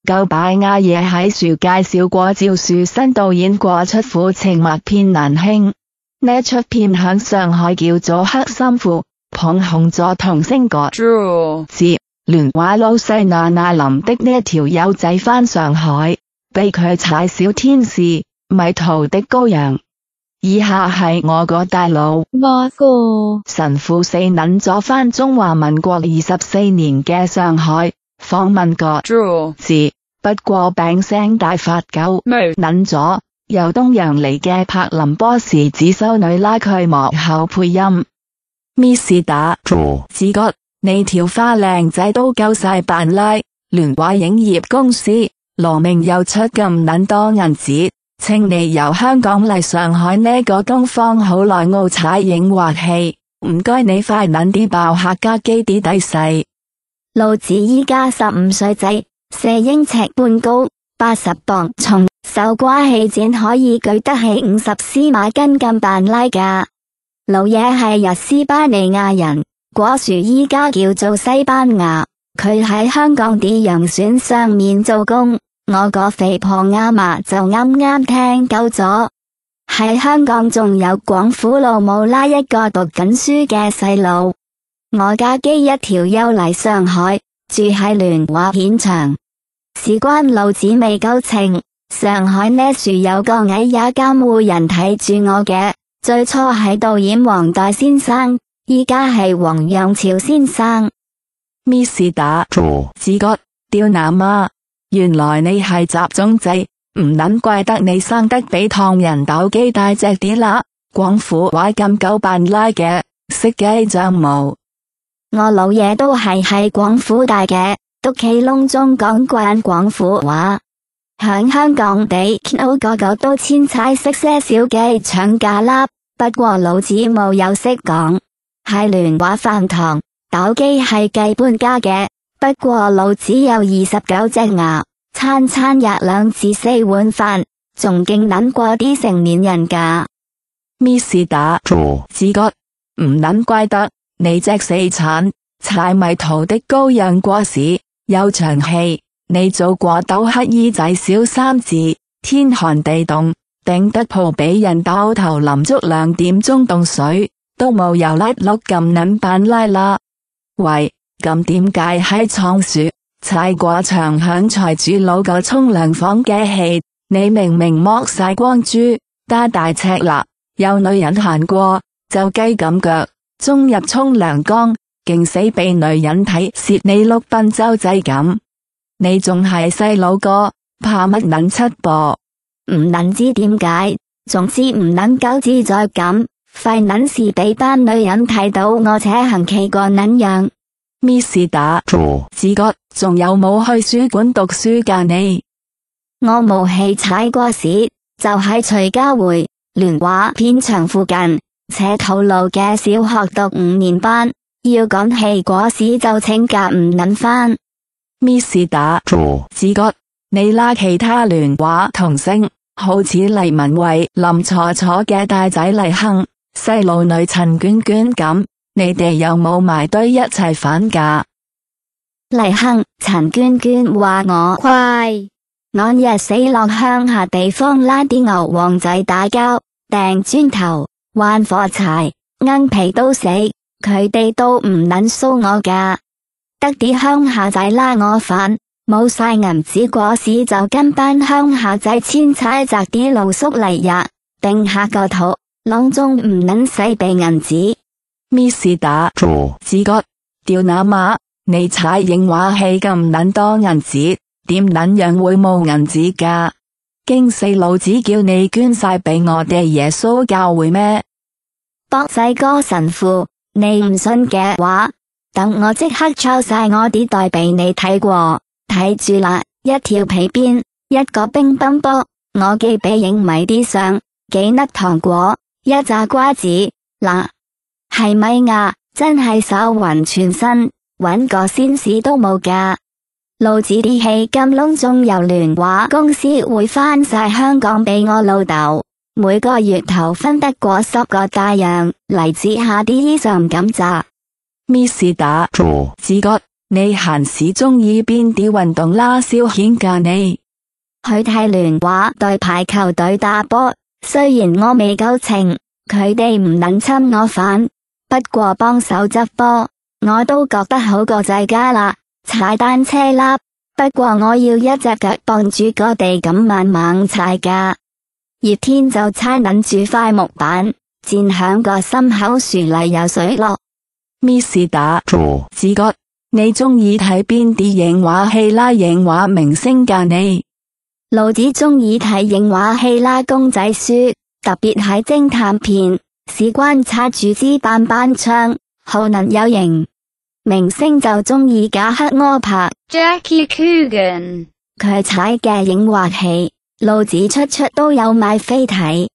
舊擺亞嘢喺樹介紹過趙樹新導演過出苦情默片難兄，呢出片響上海叫做黑心婦，捧紅咗童星個字，聯話老細娜娜林的呢條友仔返上海，被佢踩小天使，迷途的羔羊。以下係我個大佬神父四撚咗返中華民國24年嘅上海，訪問個字，不過病聲大發狗撚咗，由東洋嚟嘅柏林波士只修女拉佢幕後配音。Miss 打自覺你條花靚仔都夠晒扮拉，聯華影業公司羅明又出咁撚多銀紙，請你由香港嚟上海呢個東方好萊塢踩影畫戲，唔該你快撚啲爆客家基啲底細。 老子依家15歲仔，4英尺半高，80磅重，手瓜氣墊可以舉得起50司馬斤咁扮拉㗎。老爺係日斯巴尼亞人，果樹依家叫做西班牙。佢喺香港啲洋船上面做工，我個肥婆阿嫲就啱啱聽夠咗。喺香港仲有廣府老母拉一個讀緊書嘅細路。我家基一條又嚟上海，住喺聯華片場。事關老子未夠稱，上海呢樹有個矮也監護人睇住我嘅。最初係導演黃大先生，依家係黃陽潮先生。 Miss 打自覺掉男啊，原來你係雜種仔，唔撚怪得你生得比唐人鬥雞大隻啲啦。廣府話咁狗扮拉嘅，識雞掌毛。 我老爺都係喺廣府大嘅，督企窿中講慣廣府話。響香港地，個個都千踩識些小雞腸架粒，不過老子冇有識講。喺聯華飯堂，鬥雞係計半價嘅，不過老子有29隻牙，餐餐日2至4碗飯，仲勁撚過啲成年人㗎。 Miss 打自覺唔撚怪得你隻死鏟，踩迷途的羔羊過時，有長氣。你做過斗乞衣仔小3字，天寒地凍，頂得鋪俾人倒頭淋足2點鐘凍水，都冇由甩碌咁撚扮拉啦。喂，咁點解喺倉鼠踩過牆響財主佬個沖涼房嘅戲，你明明剝晒光豬，打大赤肋，有女人行過，就雞咁腳，衝入沖涼缸，勁死俾女人睇，蝕你碌賓周仔咁。你仲係細佬哥，怕乜撚七噃？ 唔撚知點解，總之唔撚夠自在感，廢撚事俾班女人睇到我且行奇個撚樣。 Miss 打自覺仲有冇去書館讀書㗎你？ 我冇去踩過屎，就喺徐家匯聯華片場附近斜頭路嘅小學讀5年班，要趕去過屎就請假唔撚返。 Miss 打自覺你拉其他聯華童星，好似黎文慧、林楚楚嘅大仔黎亨、細路女陳娟娟咁，你哋有冇埋堆一齊返㗎？ 黎亨、陳娟娟話我快，按日死落鄉下地方拉啲牛王仔打交，掟磚頭、玩火柴、硬皮都死，佢哋都唔撚騷我㗎。得啲鄉下仔拉我返，冇晒銀紙過市就跟班鄉下仔千踩摘啲露宿嚟呀，定下個肚，囊中唔撚使俾銀紙。 Miss 打自覺掉那馬，你踩影畫戲咁撚多銀紙，點撚樣會冇銀紙㗎？驚死老子叫你捐晒俾我哋耶穌教會咩？ 博仔哥神父，你唔信嘅話，等我即刻抄晒我啲袋俾你睇過，睇住啦，一條皮鞭，一個乒乓波，我寄俾影迷啲相，幾粒糖果，一紮瓜子，嗱，係咪啊？真係手暈全身，搵個先士都冇㗎。老子啲戲咁隆重，由聯華公司會返晒香港俾我老豆，每個月頭分得過10個大洋，嚟自下啲衣裳咁咋。 Miss 打自覺你閒時鍾意邊啲運動啦？消遣㗎你。 去睇聯話對排球隊打波，雖然我未夠情，佢哋唔能侵我犯，不過幫手執波，我都覺得好過在家啦。踩單車啦，不過我要一隻腳傍住個地咁慢慢踩㗎。熱天就差捻住塊木板，墊響個心口樹嚟游水落。 Miss 打自覺，你鍾意睇邊啲影畫戲啦？影畫明星㗎你。 老子鍾意睇影畫戲啦，公仔書，特別係偵探片，事關插住支棒棒槍，好能有型。明星就鍾意賈克柯柏 Jackie Coogan， 佢踩嘅影畫戲，老子出都有買飛睇。